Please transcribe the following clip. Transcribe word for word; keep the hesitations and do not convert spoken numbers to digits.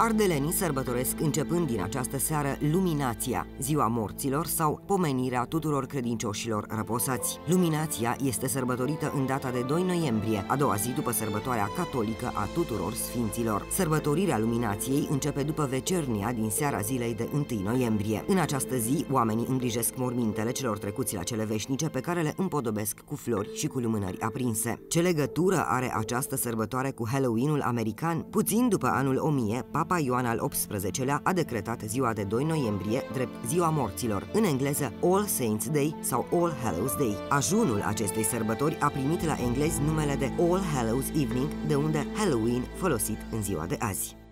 Ardelenii sărbătoresc începând din această seară Luminația, ziua morților sau pomenirea tuturor credincioșilor răposați. Luminația este sărbătorită în data de doi noiembrie, a doua zi după sărbătoarea catolică a tuturor sfinților. Sărbătorirea Luminației începe după vecernia din seara zilei de întâi noiembrie. În această zi, oamenii îngrijesc mormintele celor trecuți la cele veșnice, pe care le împodobesc cu flori și cu lumânări aprinse. Ce legătură are această sărbătoare cu Halloween-ul american? Puțin după anul o mie, Papa Ioan al optsprezecelea a decretat ziua de doi noiembrie drept ziua morților, în engleză All Saints Day sau All Hallows Day. Ajunul acestei sărbători a primit la englezi numele de All Hallows Evening, de unde Halloween folosit în ziua de azi.